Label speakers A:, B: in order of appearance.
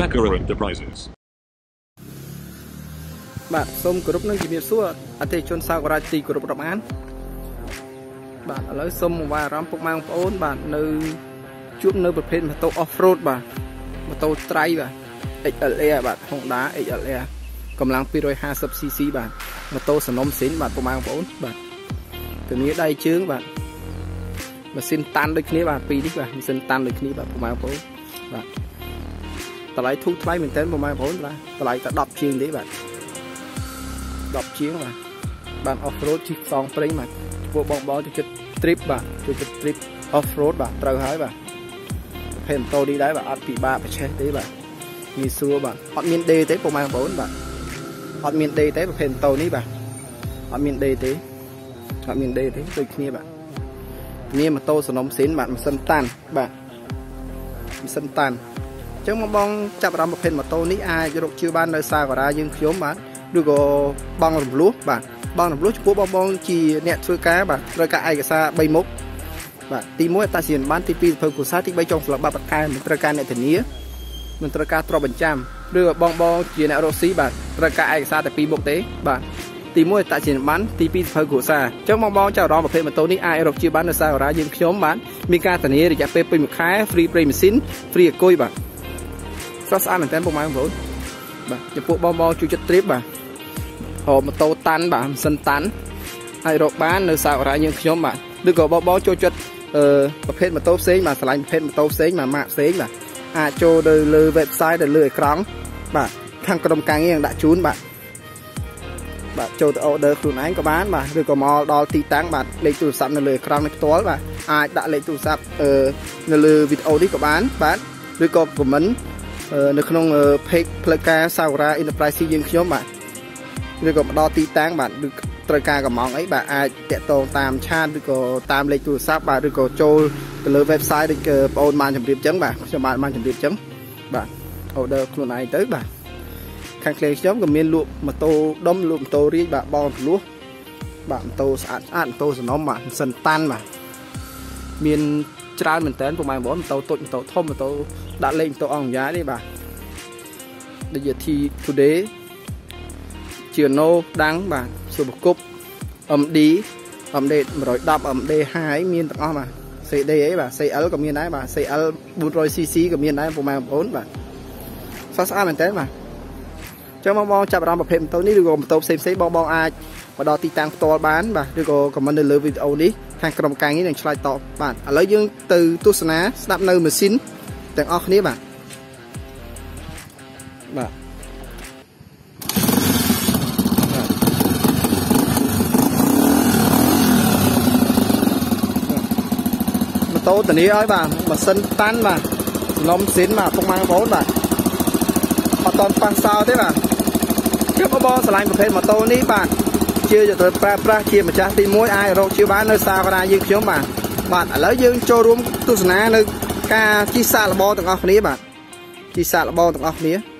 A: Sakura Enterprises
B: បាទសូមគោរពនឹងជំរាបសួរអតិថិជនសាវរាជទីគោរពរាប់អានបាទឥឡូវសូមមកអារម្មណ៍ពុកម៉ែបងប្អូនបាទនៅជួបនៅប្រភេទម៉ូតូ off road បាទម៉ូតូត្រៃបាទ XLR បាទ Honda XLR កម្លាំង 250cc បាទម៉ូតូសំណុំស៊ីនបាទពុកម៉ែបងប្អូនបាទធានាដៃជើងបាទម៉ាស៊ីនតាន់ដូចគ្នាបាទពីរនេះបាទម៉ាស៊ីនតាន់ដូចគ្នាបាទពុកម៉ែបងប្អូនបាទតម្លៃធូរថ្លៃមែនទែនពុកម៉ែបងប្អូនបាទតម្លៃតែ10ជាងទេបាទ10ជាងបាទ off road ជិះផ្សងព្រេងបាទពួកបងចូលចិត្ត trip បាទចូលចិត្ត trip off road បាទត្រូវហើយបាទប្រភេទម៉ូតូនេះដែរបាទអត់ពិបាកប្រឆេះទេបាទងាយស្រួលបាទអត់មានដេទេពុកម៉ែបងប្អូនបាទអត់មានដេទេប្រភេទម៉ូតូនេះបាទអត់មានដេទេអត់មានដេទេដូចគ្នាបាទនេះម៉ូតូសំណុំស៊ីនបាទម៉ាស៊ីនតាន់បាទម៉ាស៊ីនតាន់អញ្ចឹងបងចាប់អារម្មណ៍ប្រភេទម៉ូតូនេះអាចរកជឿបាននៅសាការាយើងខ្ញុំបាទឬក៏បងរំលោះបាទបងរំលោះចំពោះបងជាអ្នកធ្វើការបាទត្រូវការឯកសារ3មុខបាទទី1អត្តសញ្ញាណប័ណ្ណទី2សភៅគ្រួសារទី3ចុងស្លាកបាត់បន្ថែមមិនត្រូវការអ្នកធានាមិនត្រូវការទ្រព្យបញ្ចាំឬបងជាអ្នករកស៊ីបាទត្រូវការឯកសារតែ2មុខទេបាទទី1អត្តសញ្ញាណប័ណ្ណទី2សភៅគ្រួសារអញ្ចឹងបងចាប់អារម្មណ៍ប្រភេទម៉ូតូនេះអាចរកជឿបាននៅសាការាយើងខ្ញុំបាទមានការធានារយៈពេល2ខែ free ប្រេងម៉ាស៊ីន free អគុយបាទស្រស់ស្អាតមែនតើពុកម៉ែបងប្អូនបាទចំពោះបងជួយចិត្ត trip បាទម៉ូតូតាន់បាទម៉ាស៊ីនតាន់ហើយរកបាននៅសាការាយើងខ្ញុំបាទឬក៏បងចូលចិត្តប្រភេទម៉ូតូផ្សេងបាទឆ្លាញ់ប្រភេទម៉ូតូផ្សេងម៉ាកផ្សេងបាទអាចចូលទៅលើ website ទៅលើអេក្រង់បាទខាងក្រុមការងារនឹងដាក់ជូនបាទចូលទៅ order ខ្លួនឯងក៏បានបាទឬក៏មកដល់ទីតាំងបាទលេខទូរស័ព្ទនៅលើអេក្រង់នេះផ្ទាល់បាទអាចដាក់លេខទូរស័ព្ទនៅលើវីដេអូនេះក៏បានបាទឬក៏ comment នៅក្នុង page ផ្លូវការ Sakura Enterprise យើងខ្ញុំបាទឬក៏មកដល់ទីតាំងបាទឬត្រូវការកំងអីបាទអាចតាក់ទងតាមឆាតឬក៏តាមលេខទូរស័ព្ទបាទឬក៏ចូលទៅលើ website ដូចបងអូនបានជម្រាបចឹងបាទខ្ញុំបានជម្រាបចឹងបាទ order ខ្លួនឯងទៅបាទខាងខ្ញុំក៏មានលក់ម៉ូតូដុំលក់ម៉ូតូរាជបាទបងទលោះបាទម៉ូតូស្អាតម៉ូតូសំណុំបាទម៉ាស៊ីនតាន់បាទមានច្រើនមែនតើពុកម៉ែបងប្អូនម៉ូតូតូចម៉ូតូធំម៉ូតូដាក់លេខម៉ូតូអង្គយ៉ានេះបាទដូចជា today ជាណូដាំងបាទសុបគប់ MD 110 MD 2មានទាំងអស់បាទ CD អីបាទ CL ក៏មានដែរបាទ CL 400cc ក៏មានដែរពុកម៉ែបងប្អូនបាទស្អាតមែនតើបាទចឹងបងចាប់អារម្មណ៍ប្រភេទម៉ូតូនេះឬក៏ម៉ូតូផ្សេងបងអាចមកដល់ទីតាំងផ្ទាល់បានបាទឬក៏ comment នៅលើវីដេអូនេះខាងក្រុមការងារនឹងឆ្លើយតបបាទឥឡូវយើងទៅទស្សនាស្ដាប់នៅម៉ាស៊ីនទាំងអស់គ្នាបាទម៉ូតូធានាឲ្យបាទម៉ាស៊ីនតាន់បាទសំណុំស៊ីនបាទពុកម៉ែបងប្អូនបាទអត់តន់ប៉ះសោទេបាទគឺបងឆ្លាញ់ប្រភេទម៉ូតូនេះបាទជាទៅប្រើប្រាស់ជាម្ចាស់ទី1អាចរកជឿបាននៅសាការាយើងខ្ញុំបាទឥឡូវយើងចូលរួមទស្សនានៅការជិះសាកល្បងទាំងអស់គ្នាបាទជិះសាកល្បងទាំងអស់គ្នា